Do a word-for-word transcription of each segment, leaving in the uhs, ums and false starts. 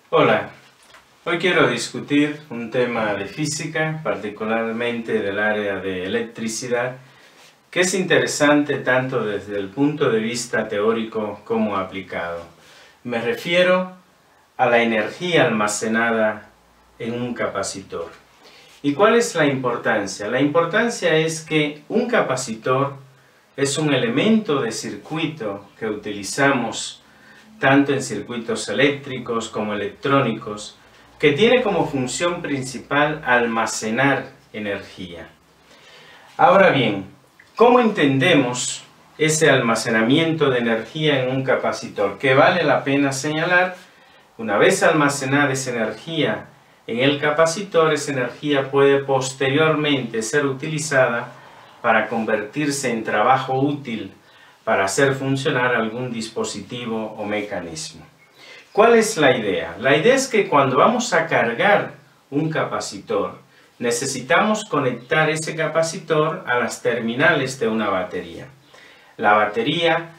Hola, hoy quiero discutir un tema de física, particularmente del área de electricidad, que es interesante tanto desde el punto de vista teórico como aplicado. Me refiero a la energía almacenada en un capacitor. ¿Y cuál es la importancia? La importancia es que un capacitor es un elemento de circuito que utilizamos tanto en circuitos eléctricos como electrónicos, que tiene como función principal almacenar energía. Ahora bien, ¿cómo entendemos ese almacenamiento de energía en un capacitor? Que vale la pena señalar, una vez almacenada esa energía en el capacitor, esa energía puede posteriormente ser utilizada para convertirse en trabajo útil para hacer funcionar algún dispositivo o mecanismo. ¿Cuál es la idea? La idea es que cuando vamos a cargar un capacitor, necesitamos conectar ese capacitor a las terminales de una batería. La batería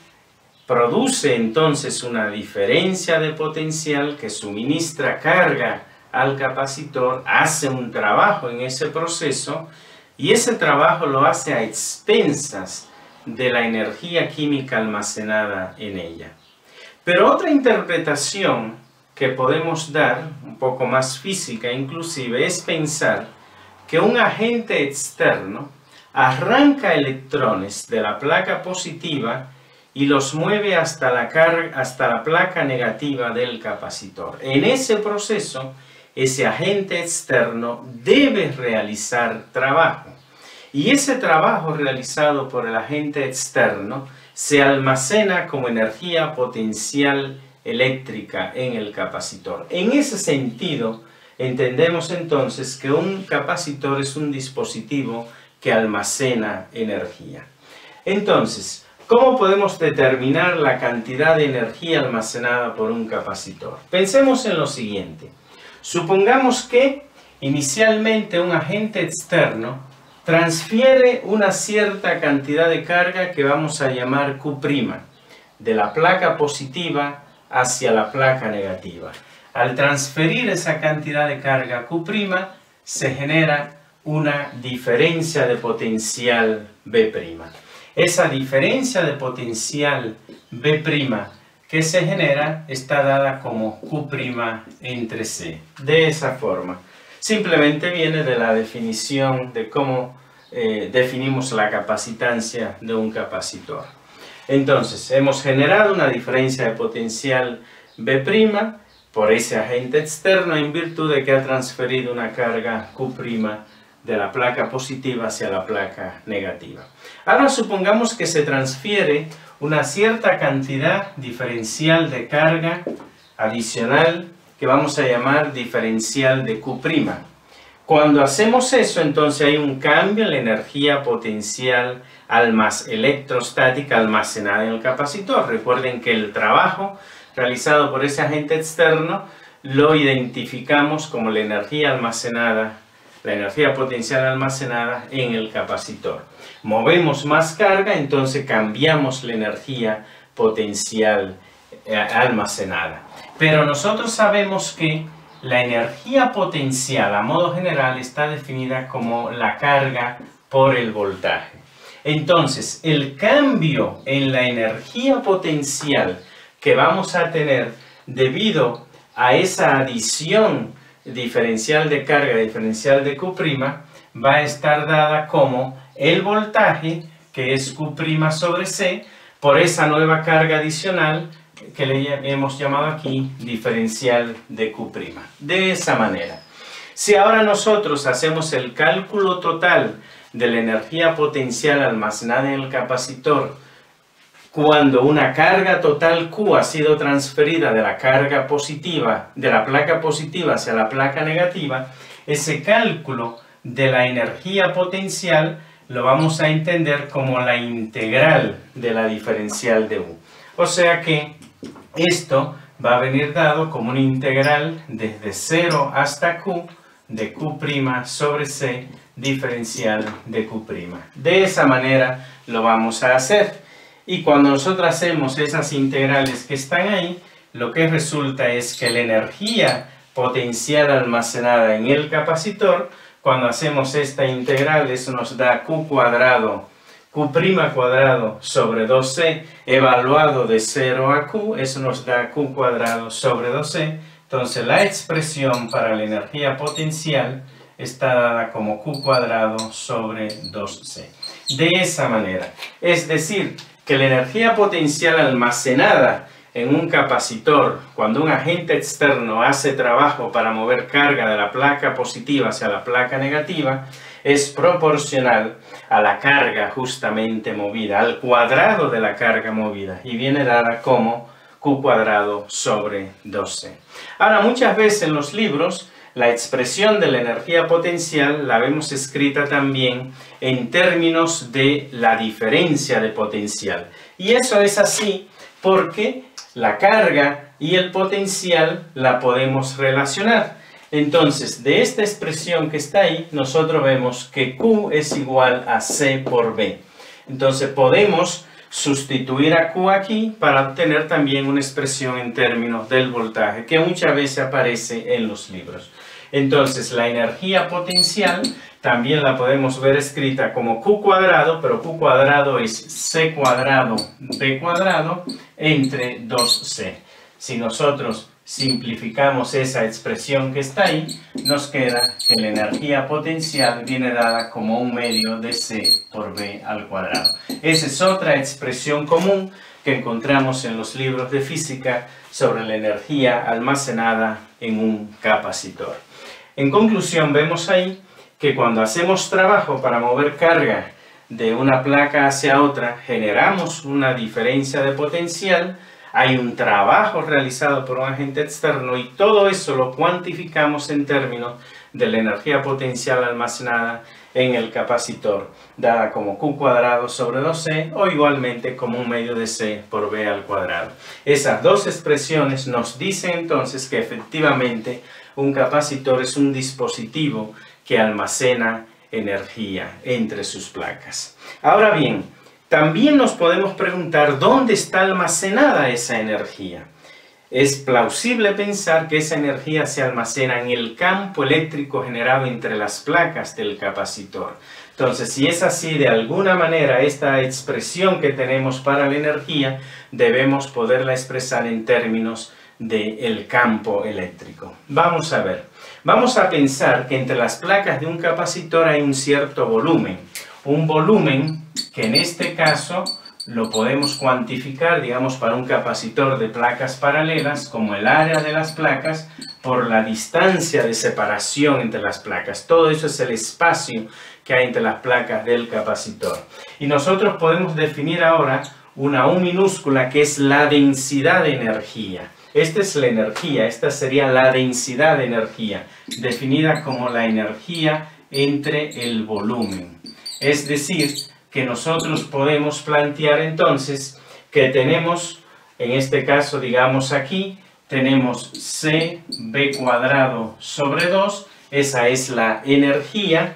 produce entonces una diferencia de potencial que suministra carga al capacitor, hace un trabajo en ese proceso y ese trabajo lo hace a expensas de la energía química almacenada en ella. Pero otra interpretación que podemos dar, un poco más física inclusive, es pensar que un agente externo arranca electrones de la placa positiva y los mueve hasta la, carga, hasta la placa negativa del capacitor. En ese proceso, ese agente externo debe realizar trabajo. Y ese trabajo realizado por el agente externo se almacena como energía potencial eléctrica en el capacitor. En ese sentido, entendemos entonces que un capacitor es un dispositivo que almacena energía. Entonces, ¿cómo podemos determinar la cantidad de energía almacenada por un capacitor? Pensemos en lo siguiente. Supongamos que inicialmente un agente externo transfiere una cierta cantidad de carga que vamos a llamar Q', de la placa positiva hacia la placa negativa. Al transferir esa cantidad de carga Q', se genera una diferencia de potencial B'. Esa diferencia de potencial B' que se genera está dada como Q' entre C. De esa forma. Simplemente viene de la definición de cómo eh, definimos la capacitancia de un capacitor. Entonces, hemos generado una diferencia de potencial B' por ese agente externo en virtud de que ha transferido una carga Q' de la placa positiva hacia la placa negativa. Ahora supongamos que se transfiere una cierta cantidad diferencial de carga adicional que vamos a llamar diferencial de Q'. Cuando hacemos eso, entonces hay un cambio en la energía potencial electrostática almacenada en el capacitor. Recuerden que el trabajo realizado por ese agente externo lo identificamos como la energía almacenada, la energía potencial almacenada en el capacitor. Movemos más carga, entonces cambiamos la energía potencial almacenada. Pero nosotros sabemos que la energía potencial a modo general está definida como la carga por el voltaje. Entonces, el cambio en la energía potencial que vamos a tener debido a esa adición diferencial de carga, diferencial de Q', va a estar dada como el voltaje, que es Q' sobre C, por esa nueva carga adicional que le hemos llamado aquí diferencial de Q'. De esa manera, si ahora nosotros hacemos el cálculo total de la energía potencial almacenada en el capacitor cuando una carga total Q ha sido transferida de la carga positiva, de la placa positiva hacia la placa negativa, ese cálculo de la energía potencial lo vamos a entender como la integral de la diferencial de U. O sea que esto va a venir dado como una integral desde cero hasta Q de Q' sobre C diferencial de Q'. De esa manera lo vamos a hacer. Y cuando nosotros hacemos esas integrales que están ahí, lo que resulta es que la energía potencial almacenada en el capacitor, cuando hacemos esta integral, eso nos da Q cuadrado, Q' cuadrado sobre dos C, evaluado de cero a Q, eso nos da Q cuadrado sobre dos C. Entonces la expresión para la energía potencial está dada como Q cuadrado sobre dos C. De esa manera, es decir, que la energía potencial almacenada en un capacitor, cuando un agente externo hace trabajo para mover carga de la placa positiva hacia la placa negativa, es proporcional a la carga justamente movida, al cuadrado de la carga movida, y viene dada como Q cuadrado sobre dos C. Ahora, muchas veces en los libros, la expresión de la energía potencial la vemos escrita también en términos de la diferencia de potencial. Y eso es así porque la carga y el potencial la podemos relacionar. Entonces, de esta expresión que está ahí, nosotros vemos que Q es igual a C por B. Entonces, podemos sustituir a Q aquí para obtener también una expresión en términos del voltaje, que muchas veces aparece en los libros. Entonces, la energía potencial también la podemos ver escrita como Q cuadrado, pero Q cuadrado es C cuadrado B cuadrado entre dos C. Si nosotros simplificamos esa expresión que está ahí, nos queda que la energía potencial viene dada como un medio de C por B al cuadrado. Esa es otra expresión común que encontramos en los libros de física sobre la energía almacenada en un capacitor. En conclusión, vemos ahí que cuando hacemos trabajo para mover carga de una placa hacia otra, generamos una diferencia de potencial. Hay un trabajo realizado por un agente externo y todo eso lo cuantificamos en términos de la energía potencial almacenada en el capacitor, dada como Q cuadrado sobre dos C o igualmente como un medio de C por B al cuadrado. Esas dos expresiones nos dicen entonces que efectivamente un capacitor es un dispositivo que almacena energía entre sus placas. Ahora bien, también nos podemos preguntar dónde está almacenada esa energía. Es plausible pensar que esa energía se almacena en el campo eléctrico generado entre las placas del capacitor. Entonces, si es así, de alguna manera, esta expresión que tenemos para la energía, debemos poderla expresar en términos del campo eléctrico. Vamos a ver. Vamos a pensar que entre las placas de un capacitor hay un cierto volumen. Un volumen que en este caso lo podemos cuantificar, digamos, para un capacitor de placas paralelas, como el área de las placas, por la distancia de separación entre las placas. Todo eso es el espacio que hay entre las placas del capacitor. Y nosotros podemos definir ahora una U minúscula que es la densidad de energía. Esta es la energía, esta sería la densidad de energía, definida como la energía entre el volumen. Es decir, que nosotros podemos plantear entonces que tenemos, en este caso, digamos aquí, tenemos C B cuadrado sobre dos, esa es la energía,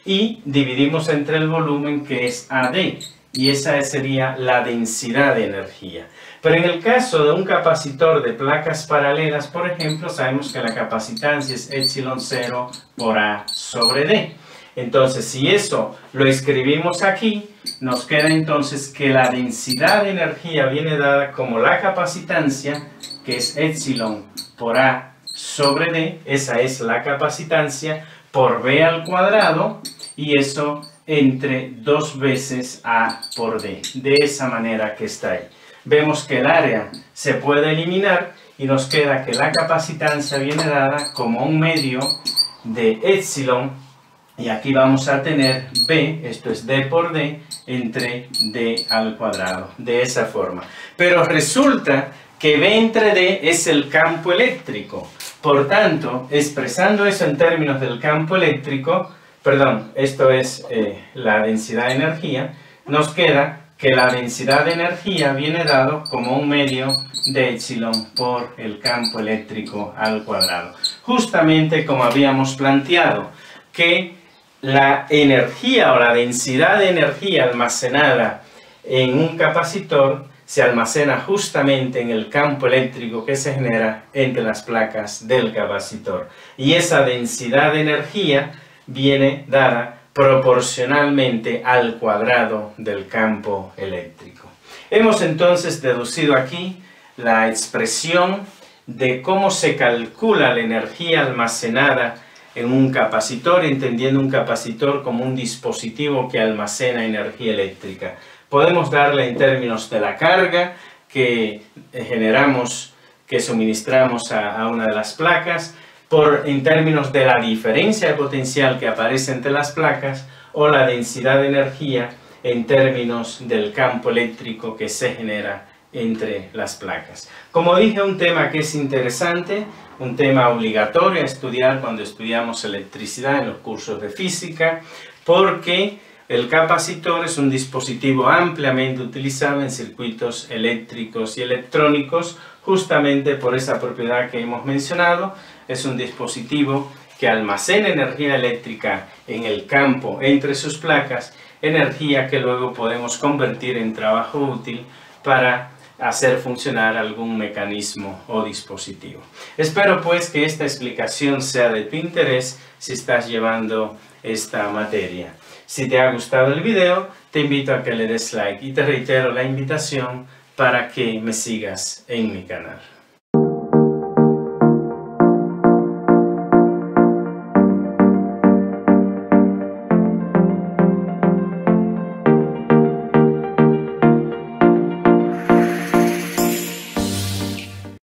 y dividimos entre el volumen que es A D, y esa sería la densidad de energía. Pero en el caso de un capacitor de placas paralelas, por ejemplo, sabemos que la capacitancia es epsilon cero por A sobre D. Entonces, si eso lo escribimos aquí, nos queda entonces que la densidad de energía viene dada como la capacitancia, que es epsilon por A sobre D, esa es la capacitancia, por B al cuadrado, y eso entre dos veces A por D, de esa manera que está ahí. Vemos que el área se puede eliminar y nos queda que la capacitancia viene dada como un medio de epsilon. Y aquí vamos a tener B, esto es D por D, entre D al cuadrado, de esa forma. Pero resulta que B entre D es el campo eléctrico. Por tanto, expresando eso en términos del campo eléctrico, perdón, esto es eh, la densidad de energía, nos queda que la densidad de energía viene dado como un medio de epsilon por el campo eléctrico al cuadrado. Justamente como habíamos planteado, que la energía o la densidad de energía almacenada en un capacitor se almacena justamente en el campo eléctrico que se genera entre las placas del capacitor. Y esa densidad de energía viene dada proporcionalmente al cuadrado del campo eléctrico. Hemos entonces deducido aquí la expresión de cómo se calcula la energía almacenada en un capacitor, entendiendo un capacitor como un dispositivo que almacena energía eléctrica. Podemos darle en términos de la carga que generamos, que suministramos a, a una de las placas, por, en términos de la diferencia de potencial que aparece entre las placas, o la densidad de energía en términos del campo eléctrico que se genera entre las placas. Como dije, un tema que es interesante, un tema obligatorio a estudiar cuando estudiamos electricidad en los cursos de física, porque el capacitor es un dispositivo ampliamente utilizado en circuitos eléctricos y electrónicos, justamente por esa propiedad que hemos mencionado. Es un dispositivo que almacena energía eléctrica en el campo entre sus placas, energía que luego podemos convertir en trabajo útil para hacer funcionar algún mecanismo o dispositivo. Espero pues que esta explicación sea de tu interés si estás llevando esta materia. Si te ha gustado el video, te invito a que le des like y te reitero la invitación para que me sigas en mi canal.